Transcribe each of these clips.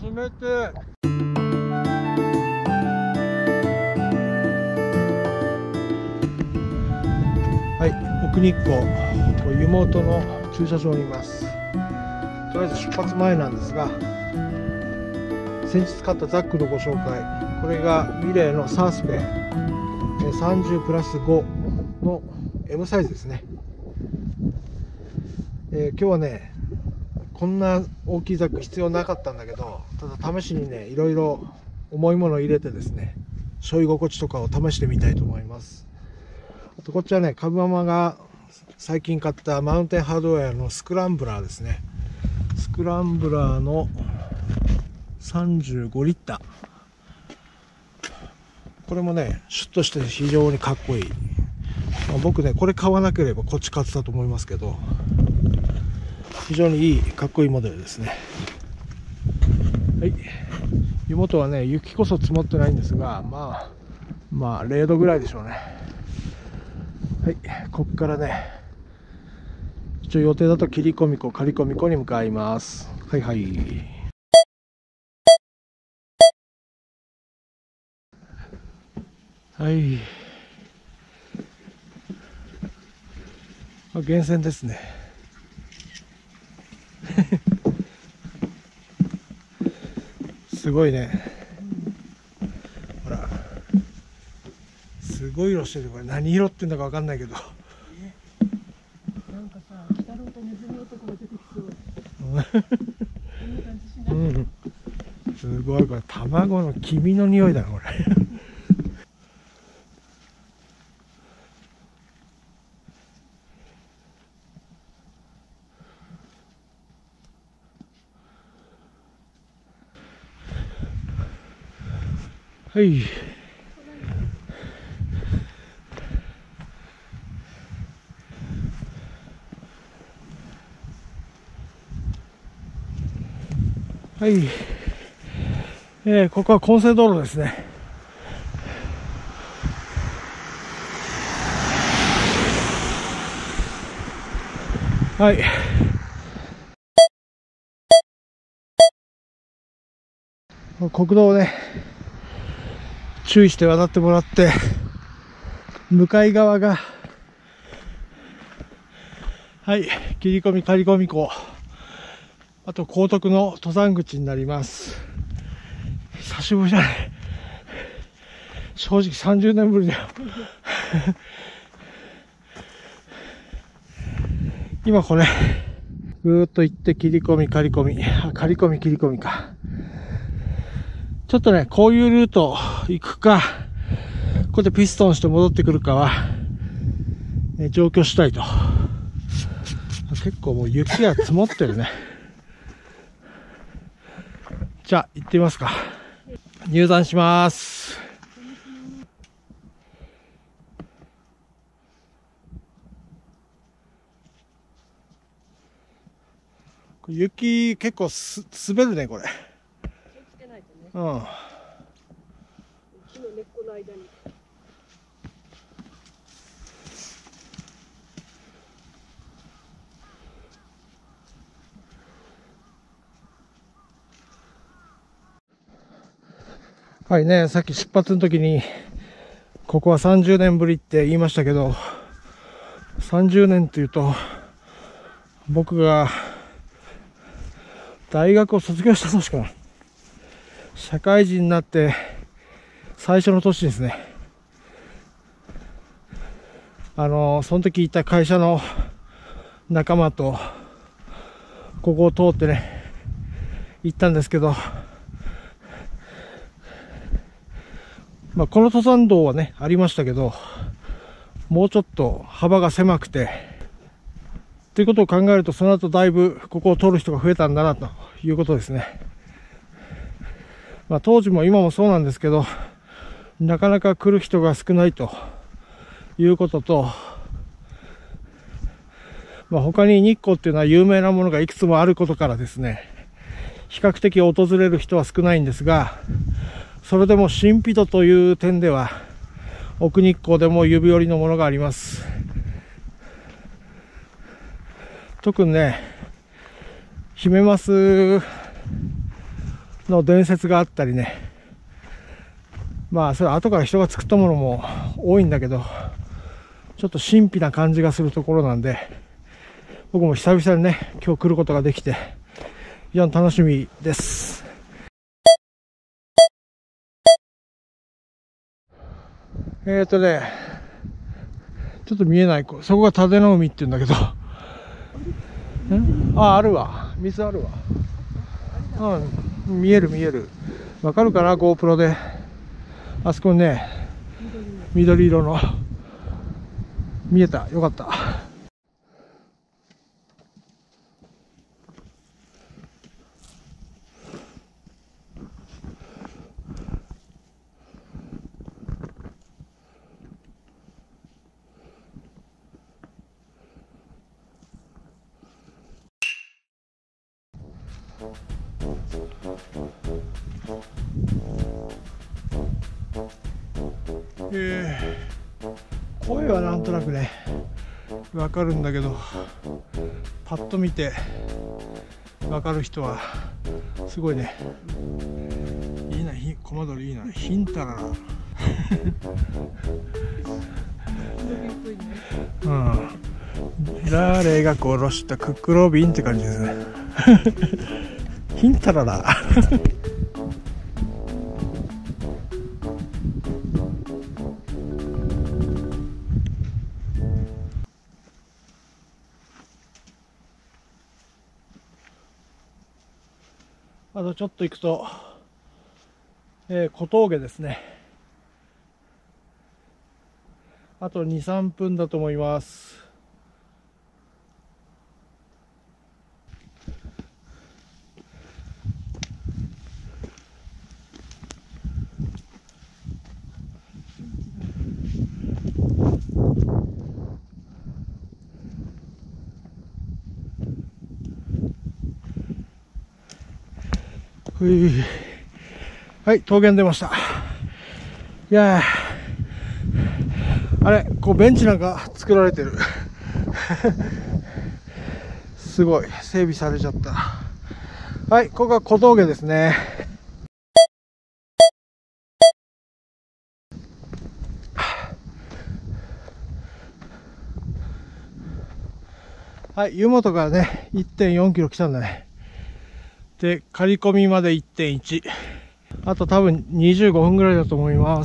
冷てはい、奥日光湯本の駐車場にいます。とりあえず出発前なんですが、先日買ったザックのご紹介、これがミレーのサースペ30+5の M サイズですね。今日はね、こんな大きいザック必要なかったんだけど、ただ試しにね、いろいろ重いものを入れてですね、背負い心地とかを試してみたいと思います。あとこっちはね、株ママが最近買ったマウンテンハードウェアのスクランブラーですね。スクランブラーの35リッター。これもね、シュッとして非常にかっこいい。僕ね、これ買わなければこっち買ってたと思いますけど、非常にいい、かっこいいモデルですね。はい。湯本はね、雪こそ積もってないんですが、まあ0度ぐらいでしょうね。はい。こっからね、一応予定だと切込湖、刈込湖に向かいます。はいはい。はい。源泉ですね。すごいね。ほら、すごい色してる。これ何色ってんだかわかんないけど。なんかさ、鬼太郎とネズミ男が出てきそう。こんな感じしない？うん。すごい、これ卵の黄身の匂いだなこれ。はい。はい。ここは混成道路ですね。はい。国道をね、注意して渡ってもらって、向かい側が、はい、切込刈込湖、あと高徳の登山口になります。久しぶりじゃない。正直30年ぶりだよ。今これ、ぐーっと行って切込刈込切込か。ちょっとね、こういうルート行くか、ここでピストンして戻ってくるかは、上京したいと。結構もう雪が積もってるね。じゃあ行ってみますか。入山します。雪結構滑るねこれ。気をつけないとね。うん。木の根っこの間に。はいね、さっき出発の時にここは30年ぶりって言いましたけど、30年っていうと僕が大学を卒業した年かな。社会人になって最初の年ですね。その時いた会社の仲間とここを通ってね行ったんですけど、この登山道はねありましたけど、もうちょっと幅が狭くてということを考えると、その後だいぶここを通る人が増えたんだなということですね。当時も今もそうなんですけど、なかなか来る人が少ないということと、他に日光っていうのは有名なものがいくつもあることからですね、比較的訪れる人は少ないんですが、それでも神秘度という点では奥日光でも指折りのものがあります。特にね、ヒメマスの伝説があったりね、まあそれ後から人が作ったものも多いんだけど、ちょっと神秘な感じがするところなんで、僕も久々にね今日来ることができて非常に楽しみです。ちょっと見えない、そこが立の海って言うんだけど、あるわ、水あるわ。見える見える。わかるかな、 GoPro で。あそこにね、緑色の見えた。よかった。声はなんとなくねわかるんだけど、パッと見てわかる人はすごいね。いいな、コマ撮りいいな。ヒンタララ誰が殺したクックロビンって感じですねヒンタララあとちょっと行くと、小峠ですね。あと2、3分だと思います。はい、峠に出ました。いやー、あれ、こうベンチなんか作られてるすごい整備されちゃった。はい、ここが小峠ですね。はい、湯本からね 1.4 キロ来たんだね。で、刈込まで 1.1、 あと多分25分ぐらいだと思います。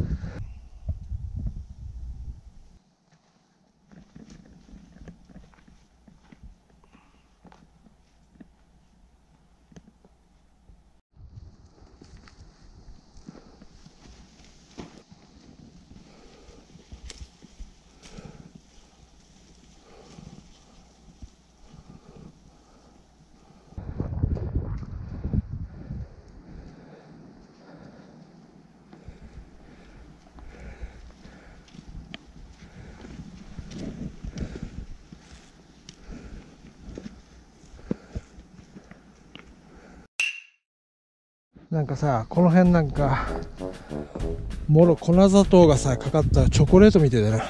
なんかさ、この辺なんかもろ粉砂糖がさかかったチョコレートみたいだな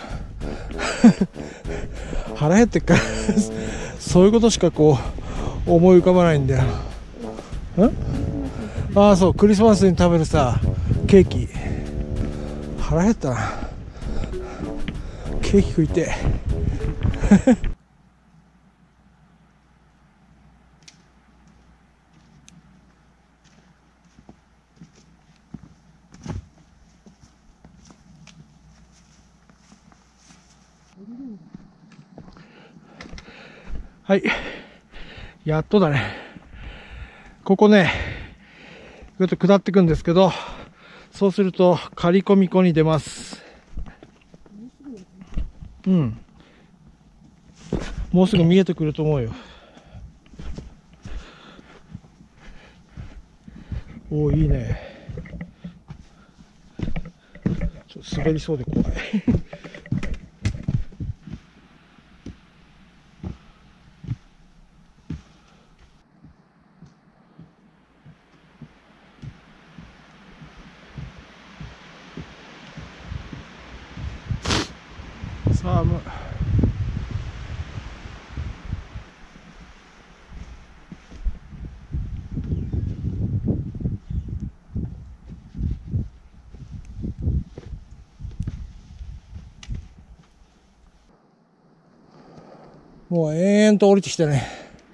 腹減ってっからそういうことしかこう思い浮かばないんだよ。ああ、そう、クリスマスに食べるさケーキ。腹減ったな、ケーキ食いてはい、やっとだね。ここね、ぐっと下っていくんですけど、そうすると刈込湖に出ます。もうすぐ見えてくると思うよ。おー、いいね。ちょっと滑りそうで怖い寒い。 もう延々と降りてきてね、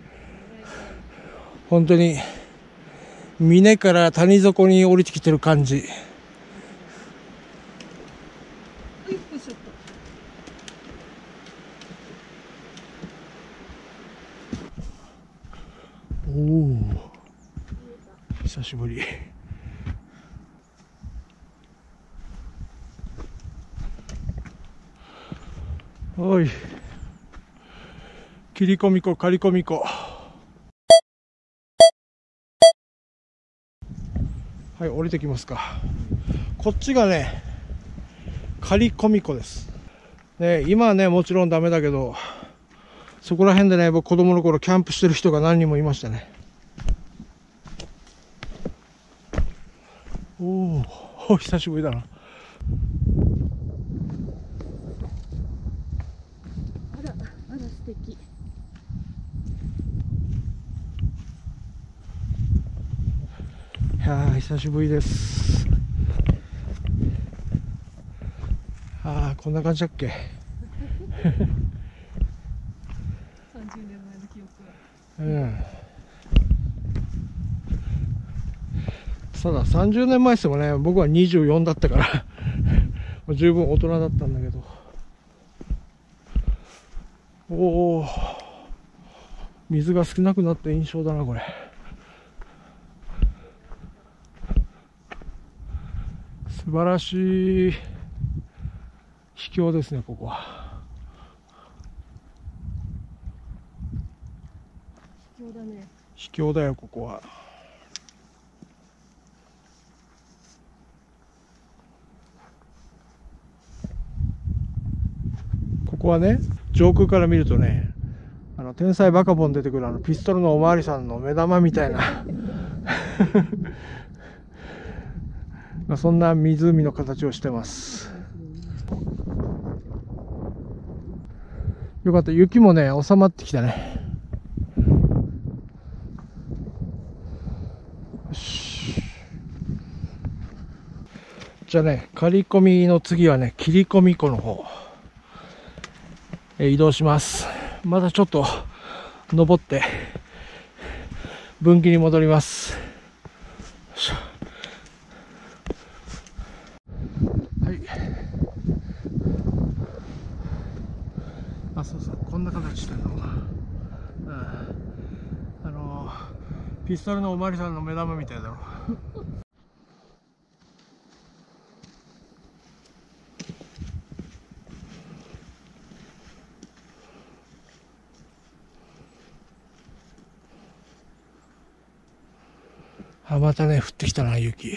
本当に峰から谷底に降りてきてる感じ。おお、久しぶり。おい、切り込み湖、刈り込み湖。はい、降りてきますか。こっちがね、刈り込み湖です。ね、今はね、もちろんダメだけど、そこら辺でね、僕子供の頃キャンプしてる人が何人もいましたね。おお、久しぶりだな。 あら、あら、素敵。 いやー、久しぶりです。ああ、こんな感じだっけ。 30年前の記憶は。 うん。ただ30年前ですもね、僕は24だったからもう十分大人だったんだけど。おお、水が少なくなった印象だな、これ。素晴らしい秘境ですね、ここは。 秘境だね。 秘境だよ、ここは。ここはね、上空から見るとね、天才バカボン出てくるピストルのおまわりさんの目玉みたいなそんな湖の形をしてます。よかった、雪もね収まってきたね。よし、じゃあね、刈り込みの次はね、切り込み湖の方移動します。またちょっと登って分岐に戻ります。はい、あ、そうそう、こんな形してるの。ピストルのおまわりさんの目玉みたいだろ。あ、またね、降ってきたな、雪。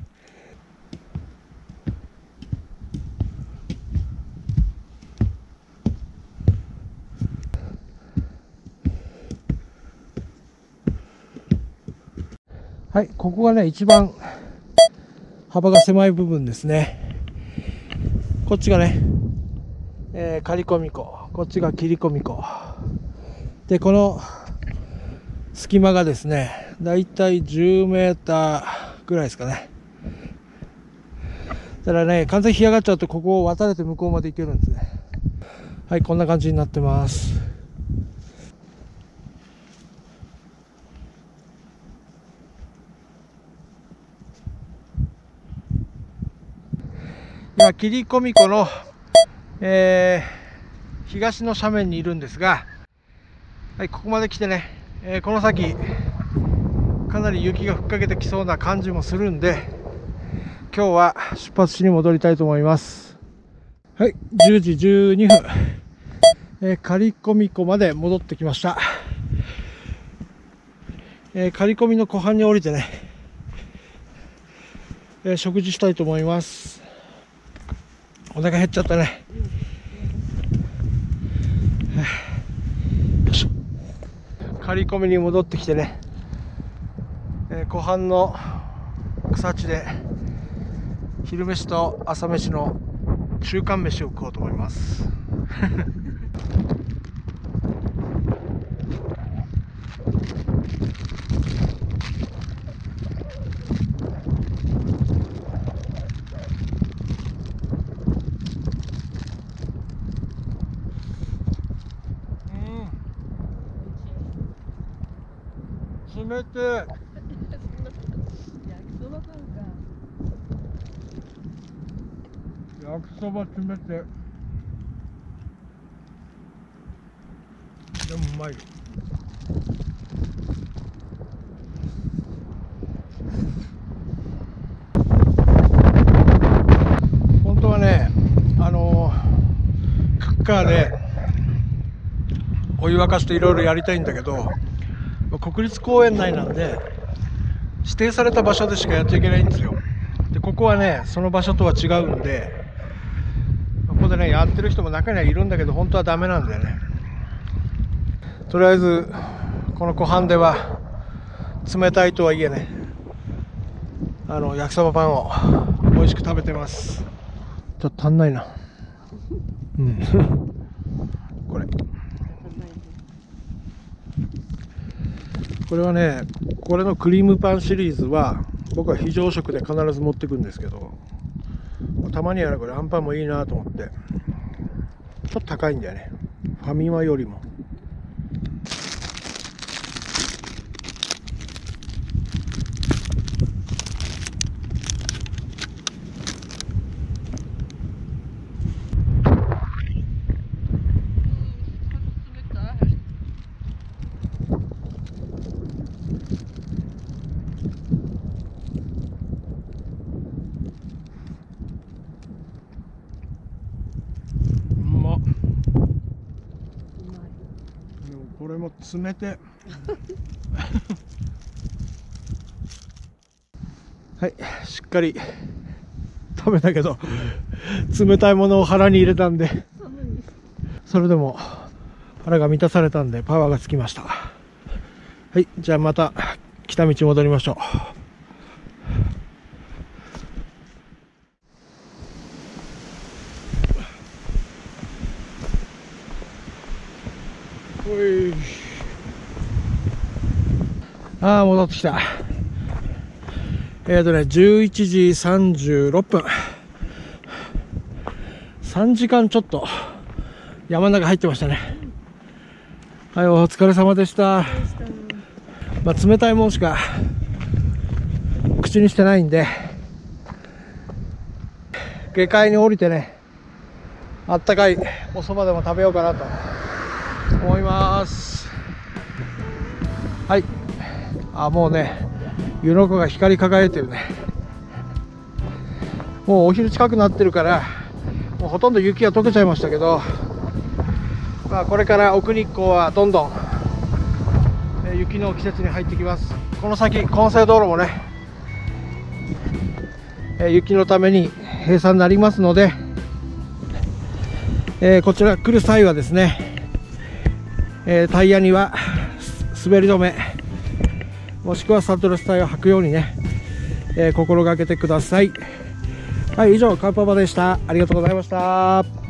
はい、ここがね、一番幅が狭い部分ですね。こっちがね、刈り込み湖、こっちが切り込み湖。で、この隙間がですね、だいたい10メーターぐらいですかね。ただね、完全に干上がっちゃうと、ここを渡れて向こうまで行けるんですね。はい、こんな感じになってます。今、切り込み湖の、東の斜面にいるんですが、はい、ここまで来てね、この先、かなり雪が吹っかけてきそうな感じもするんで、今日は出発地に戻りたいと思います。はい、10時12分、刈り込み湖まで戻ってきました。刈り込みの湖畔に降りてね、食事したいと思います。お腹減っちゃったね。刈り込みに戻ってきてね、湖畔の草地で昼飯と朝飯の中間飯を食おうと思います冷てえ。 焼きそばパンか。 焼きそば冷てえ。でもうまいよ。本当はね、クッカーでお湯沸かしていろいろやりたいんだけど、国立公園内なんで指定された場所でしかやっちゃいけないんですよ。でここはねその場所とは違うんで、ここでねやってる人も中にはいるんだけど本当はダメなんだよね。とりあえずこの湖畔では冷たいとはいえね、焼きそばパンを美味しく食べてます。ちょっと足んないな。うんこれはね、これのクリームパンシリーズは僕は非常食で必ず持ってくんですけど、たまにはこれあんパンもいいなと思って。ちょっと高いんだよね、ファミマよりも。これも冷てはい、しっかり食べたけど冷たいものを腹に入れたんで、それでも腹が満たされたんでパワーがつきました。はい、じゃあまた来た道戻りましょう。ああ、戻ってきた。11時36分。3時間ちょっと山の中入ってましたね。はい、お疲れ様でした。まあ、冷たいもんしか口にしてないんで、下界に降りてね、あったかいお蕎麦でも食べようかなと思います。はい。あ、もうね、湯の湖が光り輝いてるね。もうお昼近くなってるから、もうほとんど雪が溶けちゃいましたけど、まあこれから奥日光はどんどん雪の季節に入ってきます。この先根性道路もね、雪のために閉鎖になりますので、こちら来る際はですね、タイヤには滑り止めもしくはサドルスタイを履くようにね、心がけてください。はい、以上カウパパでした。ありがとうございました。